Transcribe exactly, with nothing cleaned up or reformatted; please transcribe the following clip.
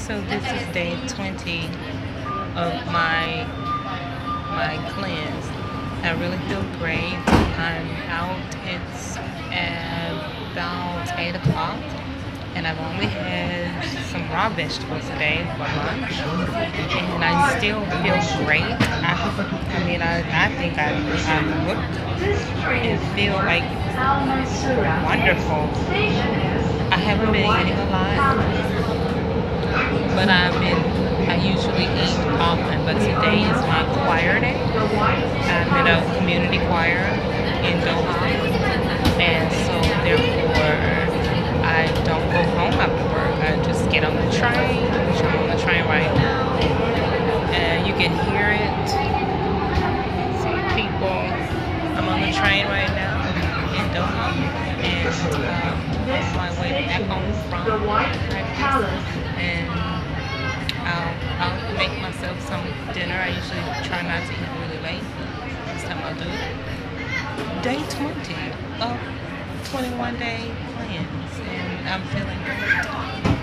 So this is day twenty of my my cleanse. I really feel great. I'm out. It's about eight o'clock, and I've only had some raw vegetables today for lunch, and I still feel great. I, I mean, I, I think I, I look and feel like wonderful. I haven't been eating a lot, but I've been, I usually eat often, but today is my choir day. I'm in a community choir in Doha, and so therefore I don't go home after work. I just get on the train, which I'm on the train right now, and you can hear it. See people. I'm on the train right now in Doha, and um, on my way back home from practice, and I'll, I'll make myself some dinner. I usually try not to eat really late. This time I'll do day twenty of twenty-one day plans, and I'm feeling great.